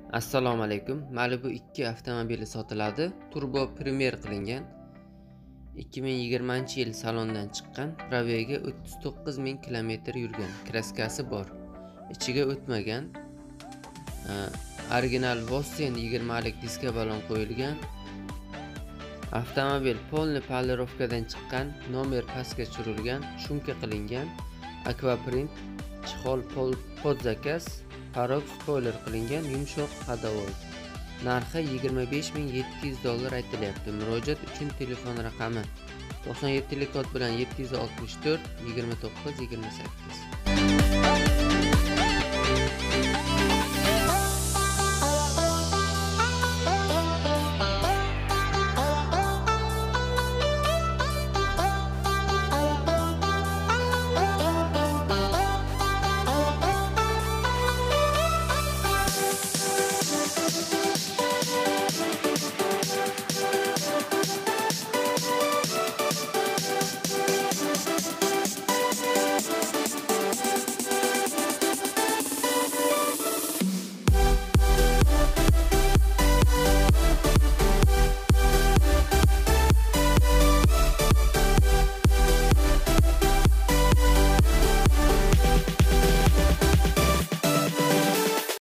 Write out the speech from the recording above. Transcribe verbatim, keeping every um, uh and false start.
Assalomu alaykum. Malibu ikki avtomobili sotiladi. Turbo primer qilingan. ikki ming yigirmanchi yil salondan chiqqan. Probega o'ttiz to'qqiz ming kilometr yurgan. Kraskasi bor. Ichiga o'tmagan. Original Vossen yigirmalik diska balon qo'yilgan. Avtomobil polni polirovkadan chiqqan, nomer pastga tushirilgan, shumka qilingan, akvaprint, chexol pod zakaz, parok spoiler qilingan, yumshoq hadovoy. Narxi yigirma besh ming yetti yuz dollar aytilyapti. Murojaat uchun telefon raqami to'qson yetti kod bilan yetti yuz oltmish to'rt yigirma to'qqiz yigirma sakkiz.